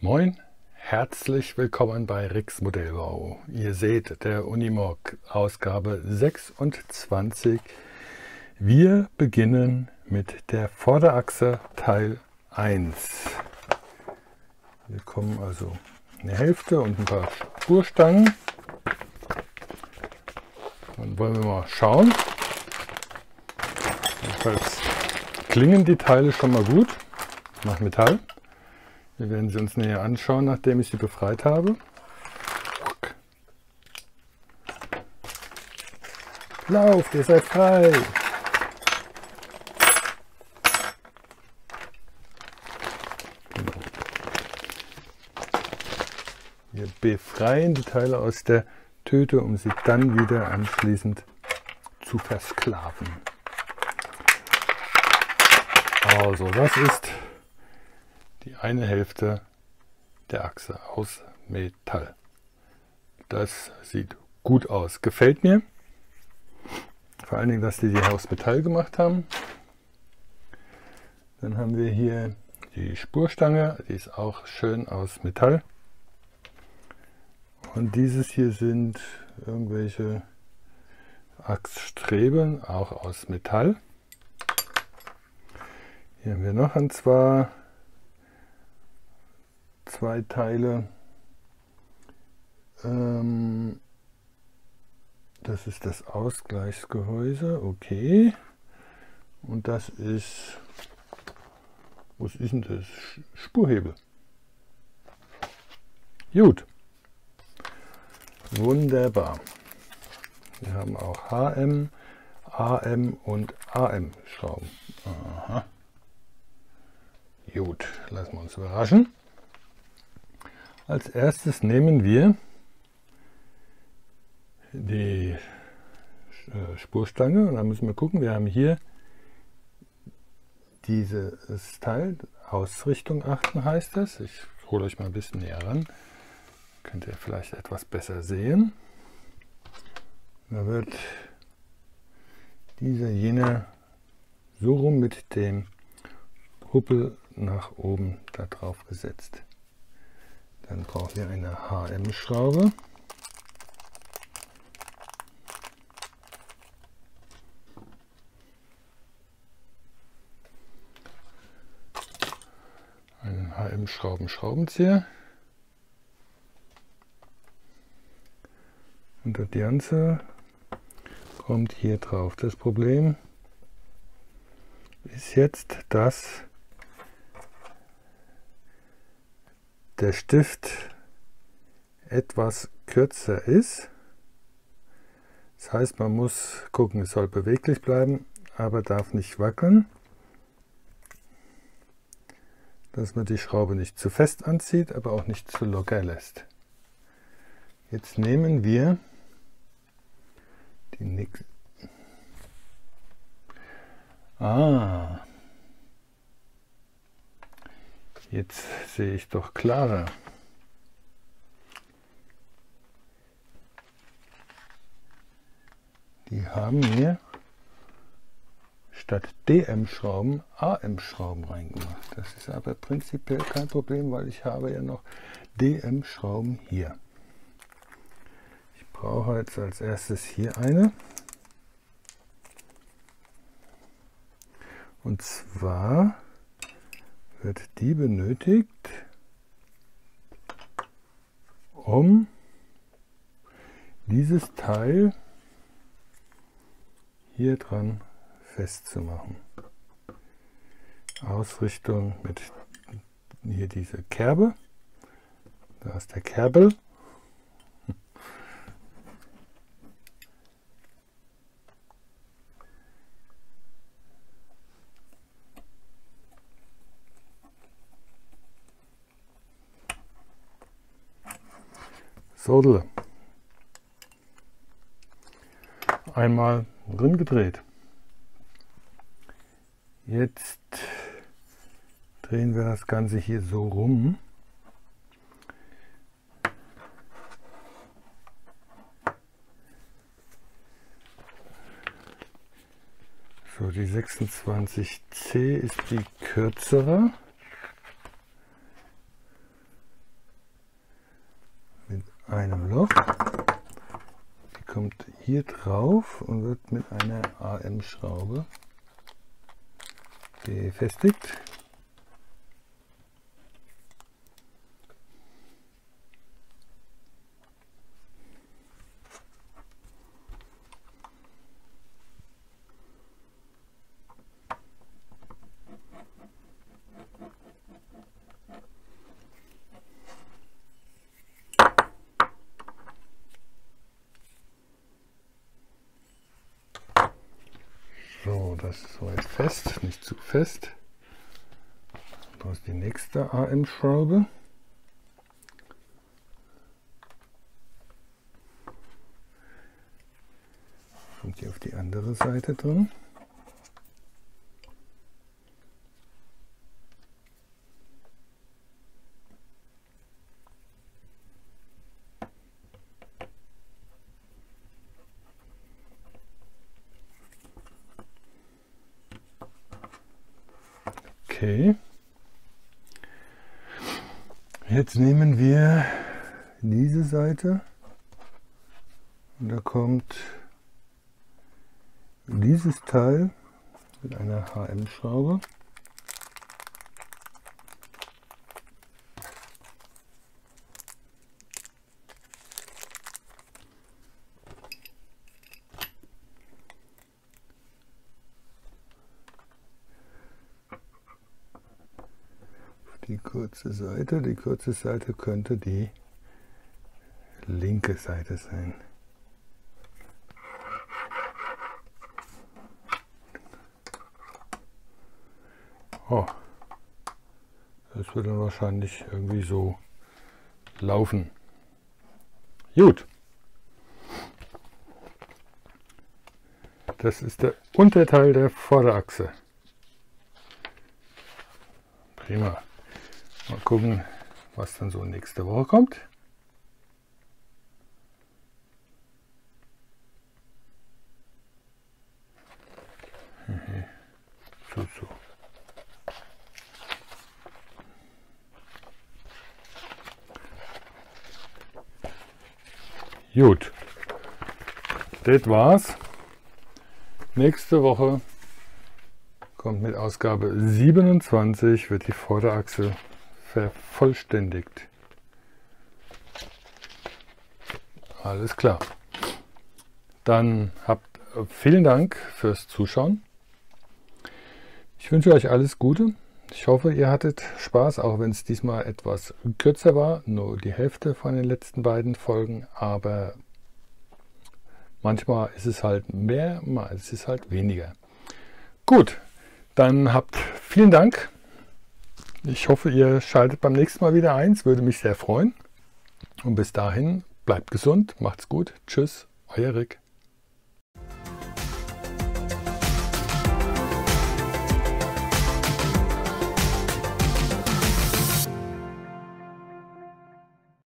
Moin, herzlich willkommen bei Rix Modellbau. Ihr seht, der Unimog Ausgabe 26. Wir beginnen mit der Vorderachse Teil 1. Wir bekommen also eine Hälfte und ein paar Spurstangen. Dann wollen wir mal schauen. Jedenfalls klingen die Teile schon mal gut nach Metall. Wir werden sie uns näher anschauen, nachdem ich sie befreit habe. Lauft, ihr seid frei! Genau. Wir befreien die Teile aus der Tüte, um sie dann wieder anschließend zu versklaven. Also, was ist die eine Hälfte der Achse aus Metall? Das sieht gut aus. Gefällt mir. Vor allen Dingen, dass die aus Metall gemacht haben. Dann haben wir hier die Spurstange. Die ist auch schön aus Metall. Und dieses hier sind irgendwelche Achsstreben, auch aus Metall. Hier haben wir noch und zwar zwei Teile. Das ist das Ausgleichsgehäuse, okay. Und das ist, was ist denn das? Spurhebel. Gut. Wunderbar. Wir haben auch HM, AM und AM Schrauben. Aha. Gut, lassen wir uns überraschen. Als erstes nehmen wir die Spurstange und dann müssen wir gucken, wir haben hier dieses Teil, Ausrichtung achten heißt das. Ich hole euch mal ein bisschen näher ran, könnt ihr vielleicht etwas besser sehen. Da wird jener so rum mit dem Huppel nach oben da drauf gesetzt. Dann brauchen wir eine HM-Schraube. Einen HM-Schraubenzieher. Und das Ganze kommt hier drauf. Das Problem ist jetzt, dass der Stift etwas kürzer ist. Das heißt, man muss gucken, es soll beweglich bleiben, aber darf nicht wackeln, dass man die Schraube nicht zu fest anzieht, aber auch nicht zu locker lässt. Jetzt nehmen wir die nächste. Jetzt sehe ich doch klarer. Die haben hier statt DM-Schrauben AM-Schrauben reingemacht. Das ist aber prinzipiell kein Problem, weil ich habe ja noch DM-Schrauben hier. Ich brauche jetzt als erstes hier eine. Und zwar wird die benötigt, um dieses Teil hier dran festzumachen. Ausrichtung mit hier diese Kerbe. Da ist der Kerbel. So, einmal drin gedreht. Jetzt drehen wir das Ganze hier so rum. So, die 26C ist die kürzere. einem Loch. Die kommt hier drauf und wird mit einer AM-Schraube befestigt. So, das ist soweit fest, nicht zu fest. Da ist die nächste AM-Schraube. Kommt die auf die andere Seite drin. Okay. Jetzt nehmen wir diese Seite und da kommt dieses Teil mit einer HM-Schraube. Die kurze Seite könnte die linke Seite sein. Oh, das wird dann wahrscheinlich irgendwie so laufen. Gut. Das ist der Unterteil der Vorderachse. Prima. Mal gucken, was dann so nächste Woche kommt. So. Gut, das war's. Nächste Woche kommt mit Ausgabe 27, wird die Vorderachse vervollständigt. Alles klar. Dann vielen Dank fürs Zuschauen. Ich wünsche euch alles Gute. Ich hoffe, ihr hattet Spaß, auch wenn es diesmal etwas kürzer war, nur die Hälfte von den letzten beiden Folgen, aber manchmal ist es halt mehr, mal ist es halt weniger. Gut, dann vielen Dank. Ich hoffe, ihr schaltet beim nächsten Mal wieder ein, es würde mich sehr freuen. Und bis dahin, bleibt gesund, macht's gut, tschüss, euer Rick.